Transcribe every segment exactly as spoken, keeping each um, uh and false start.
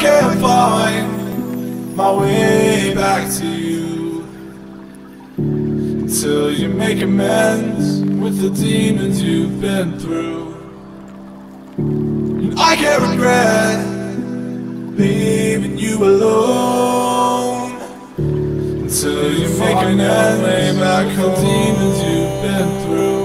can't find my way back to you until you make amends with the demons you've been through. And I can't regret leaving you alone until you make amends way back with the demons you've been through.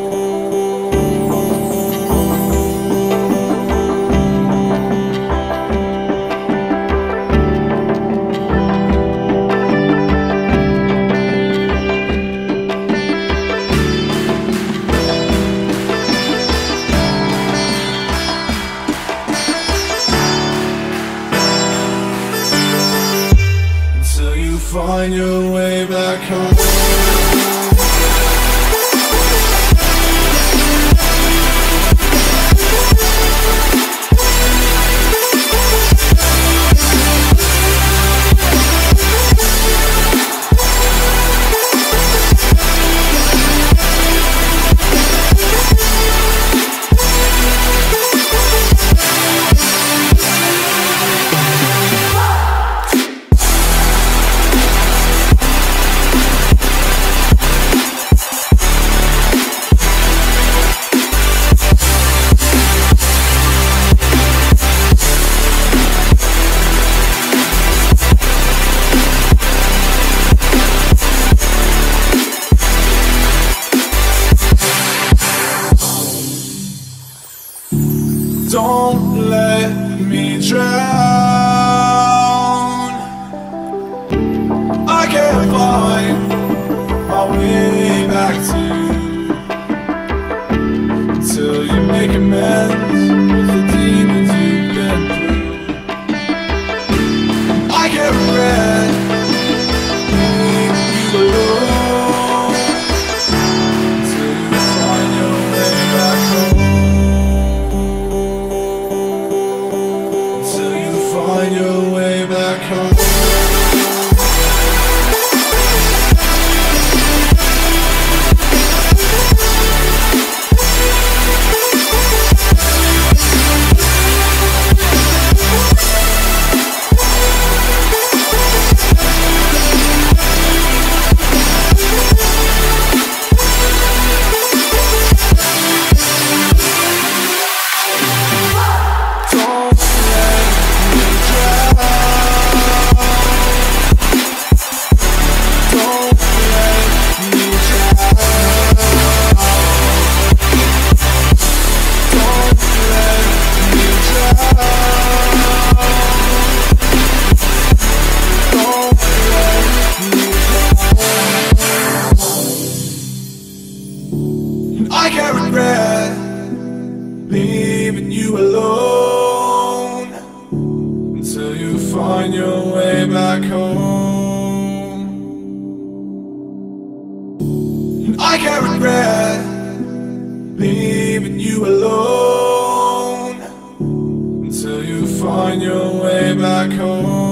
Find your way back home. Don't let me drown. I can't find my way back to you until you make amends with the demons you've been through. I can't regret leaving you alone until you find your way back home. Find your way back home. I can't regret leaving you alone until you find your way back home. And I can't regret leaving you alone until you find your way back home.